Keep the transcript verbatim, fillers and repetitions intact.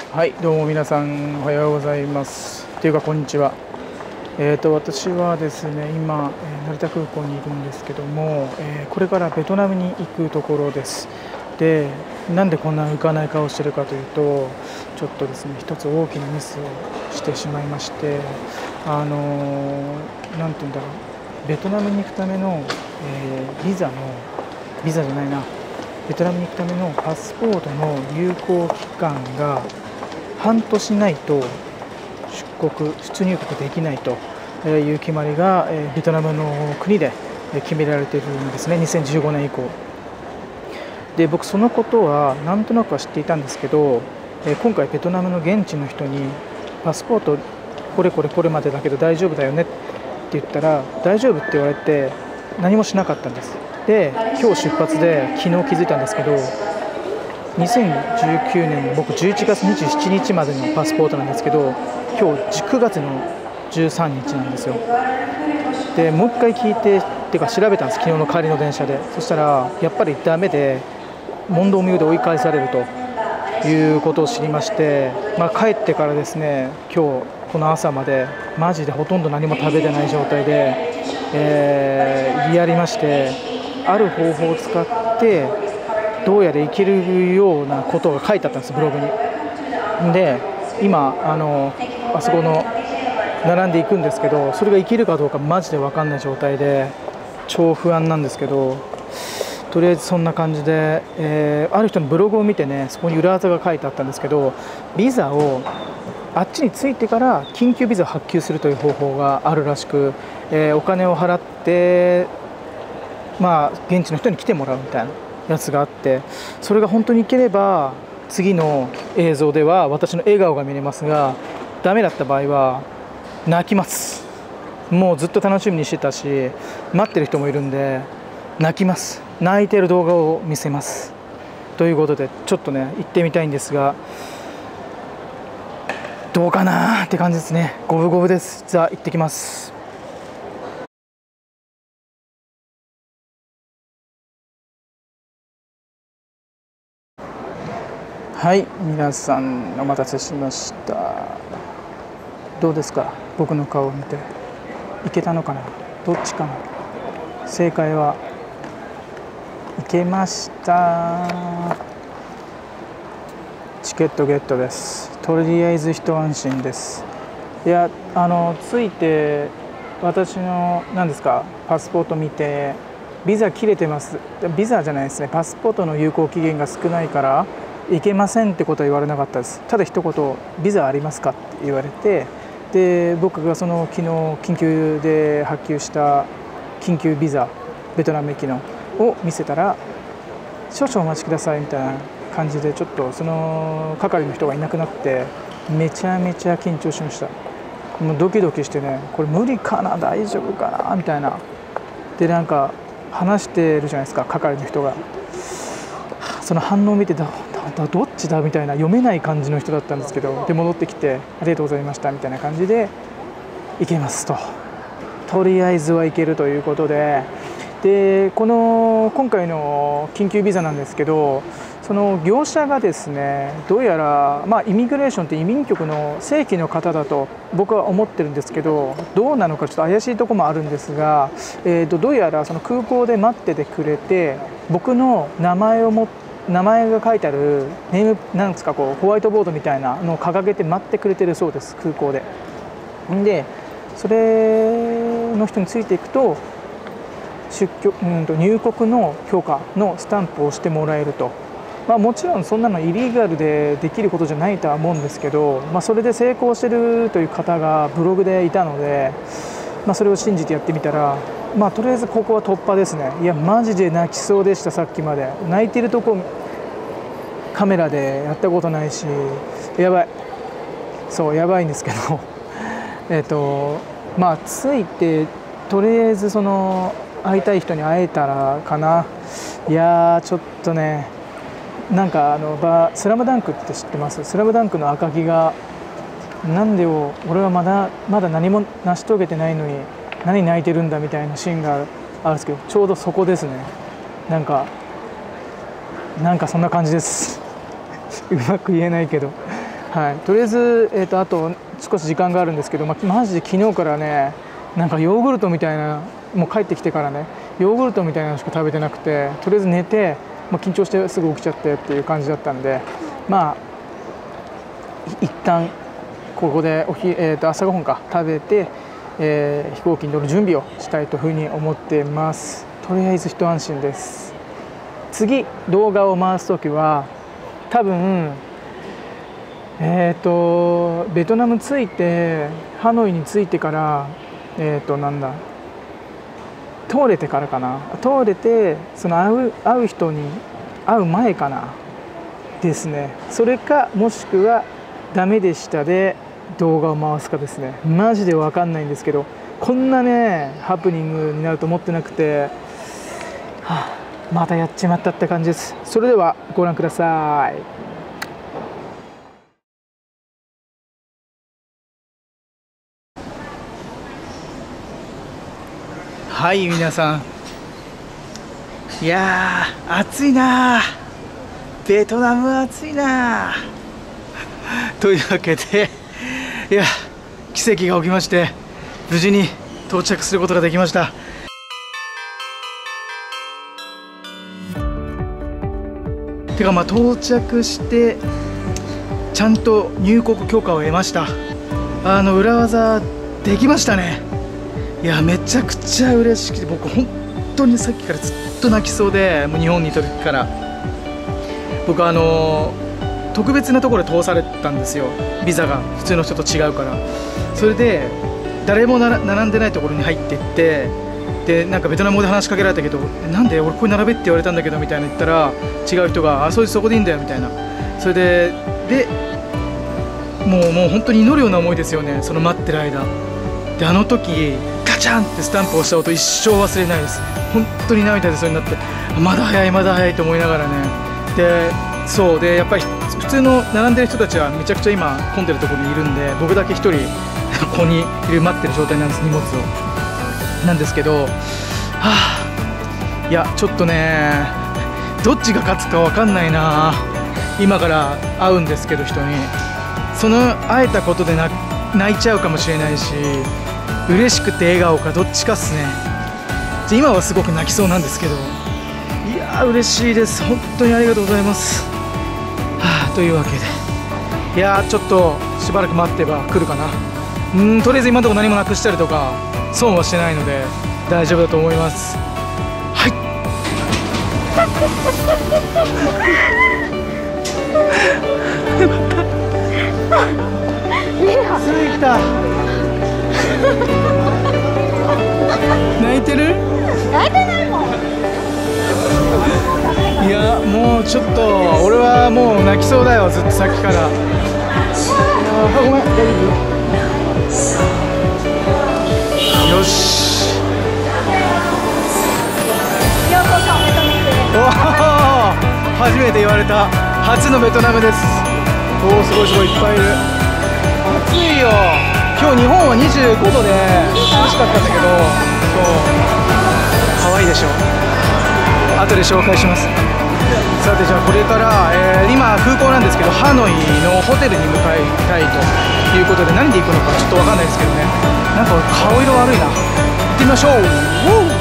はい、どうも皆さんおはようございます。というかこんにちは。えーと私はですね、今、えー成田空港にいるんですけども、えーこれからベトナムに行くところです。で、なんでこんな浮かない顔してるかというと、ちょっとですね、一つ大きなミスをしてしまいまして、あのーなんて言うんだろう、ベトナムに行くための、えービザのビザじゃないな、ベトナムに行くためのパスポートの有効期間が半年ないと出国、出入国できないという決まりがベトナムの国で決められているんですね、にせんじゅうごねん以降。で、僕、そのことはなんとなくは知っていたんですけど、今回、ベトナムの現地の人にパスポート、これこれこれまでだけど大丈夫だよねって言ったら、大丈夫って言われて、何もしなかったんです。で、今日出発で、昨日気づいたんですけど、にせんじゅうきゅうねんの僕じゅういちがつにじゅうしちにちまでのパスポートなんですけど、今日くがつのじゅうさんにちなんですよ。で、もう一回聞いてっていうか調べたんです、昨日の帰りの電車で。そしたらやっぱりダメで、問答無用で追い返されるということを知りまして、まあ、帰ってからですね、今日この朝までマジでほとんど何も食べてない状態で、えー、やりまして、ある方法を使ってどうやらいけるようなことが書いてあったんです、ブログに。で、今あのあそこの並んでいくんですけど、それがいけるかどうかマジで分かんない状態で超不安なんですけど、とりあえずそんな感じで、えー、ある人のブログを見てね、そこに裏技が書いてあったんですけど、ビザをあっちに着いてから緊急ビザを発給するという方法があるらしく、えー、お金を払って、まあ、現地の人に来てもらうみたいなやつがあって、それが本当にいければ次の映像では私の笑顔が見れますが、ダメだった場合は泣きます。もうずっと楽しみにしてたし、待ってる人もいるんで泣きます。泣いてる動画を見せますということで、ちょっとね行ってみたいんですが、どうかなって感じですね。五分五分です。じゃあ行ってきます。はい、皆さんお待たせしました。どうですか、僕の顔を見て。いけたのかな、どっちかな。正解はいけました。チケットゲットです。とりあえず一安心です。いや、あの着いて私の何ですかパスポート見て、ビザ切れてます、ビザじゃないですね、パスポートの有効期限が少ないからいけませんってことは言われなかったです。ただ一言、ビザありますかって言われて、で僕がその昨日緊急で発給した緊急ビザ、ベトナム行きのを見せたら、少々お待ちくださいみたいな感じで、ちょっとその係の人がいなくなって、めちゃめちゃ緊張しました。もうドキドキしてね、これ無理かな、大丈夫かなみたいな。で、なんか話してるじゃないですか、係の人が。その反応を見て、だだどっちだみたいな、読めない感じの人だったんですけど、で戻ってきて、ありがとうございましたみたいな感じで、いけますと、とりあえずはいけるということで、でこの今回の緊急ビザなんですけど、その業者がですね、どうやら、まあ、イミグレーションって移民局の正規の方だと僕は思ってるんですけど、どうなのかちょっと怪しいところもあるんですが、えー、とどうやらその空港で待っててくれて、僕の名前を持って名前が書いてあるネームなんですか、こうホワイトボードみたいなのを掲げて待ってくれてるそうです、空港で。でそれの人についていくと、出居うんと入国の許可のスタンプをしてもらえると。まあ、もちろんそんなのイリーガルでできることじゃないとは思うんですけど、まあ、それで成功してるという方がブログでいたので、まあ、それを信じてやってみたら、まあ、とりあえずここは突破ですね。いやマジで泣きそうでした、さっきまで。泣いてるとこカメラでやったことないし、やばい、そうやばいんですけどえっとまあ着いて、とりあえずその会いたい人に会えたらかな。いやーちょっとね、なんかあのバスラムダンクって知ってます？スラムダンクの赤木が、なんでよ俺はまだまだ何も成し遂げてないのに何泣いてるんだみたいなシーンがあるんですけど、ちょうどそこですね。なんかなんかそんな感じですうまく言えないけど、 はい、とりあえず、えー、とあと少し時間があるんですけど、ま、マジで昨日からね、なんかヨーグルトみたいな、もう帰ってきてからね、ヨーグルトみたいなのしか食べてなくて、とりあえず寝て、まあ、緊張してすぐ起きちゃってっていう感じだったんで、まあ一旦ここでおひ、えー、と朝ごはんか食べて、えー、飛行機に乗る準備をしたいというふうに思ってます。とりあえず一安心です。次動画を回すときは多分えー、とベトナム着いてハノイに着いてからえー、となんだ通れてからかな、通れてその会う、会う人に会う前かなですね。それかもしくはダメでしたで動画を回すかですね。マジで分かんないんですけど、こんなねハプニングになると思ってなくて、はあ、またやっちまったって感じです。それではご覧ください。はい、皆さん、いやー暑いな、ベトナムは暑いなというわけで、いや奇跡が起きまして、無事に到着することができました。てかまあ到着してちゃんと入国許可を得ました。あの裏技できましたね。いやめちゃくちゃ嬉しくて、僕本当にさっきからずっと泣きそうで、もう日本にいた時から僕あの特別なところで通されたんですよ、ビザが普通の人と違うから。それで誰もなら並んでないところに入っていって、でなんかベトナム語で話しかけられたけど、なんで俺ここに並べって言われたんだけどみたいな言ったら、違う人があそいつそこでいいんだよみたいな。それででもうもう本当に祈るような思いですよね、その待ってる間で。あの時ガチャンってスタンプをした音一生忘れないです。本当に涙出そうになって、まだ早いまだ早いと思いながらね。でそうでやっぱり普通の並んでる人たちはめちゃくちゃ今混んでるところにいるんで、僕だけ一人ここにいる待ってる状態なんです、荷物をなんですけど、はあ、いやちょっとねどっちが勝つか分かんないな。今から会うんですけど、人にその会えたことで泣いちゃうかもしれないし、嬉しくて笑顔かどっちかっすね。じゃ今はすごく泣きそうなんですけど、いやー嬉しいです。本当にありがとうございます。はあ、というわけで、いやーちょっとしばらく待ってば来るかな。うーんとりあえず今のところ何もなくしたりとか損はしてないので大丈夫だと思います。はい。着いた。泣いてる？泣いてないもん。いやもうちょっと俺はもう泣きそうだよ、ずっとさっきから。あごめん、大丈夫。よし。おお、初めて言われた。初のベトナムです。おお、すごいすごい、いっぱいいる。暑いよ。今日日本はにじゅうごどで涼しかったんだけど、そう可愛いでしょ。後で紹介します。さてじゃあこれから、えー、今空港なんですけど、ハノイのホテルに向かいたいということで、何で行くのかちょっと分かんないですけどね。なんか顔色悪いな。行ってみましょう。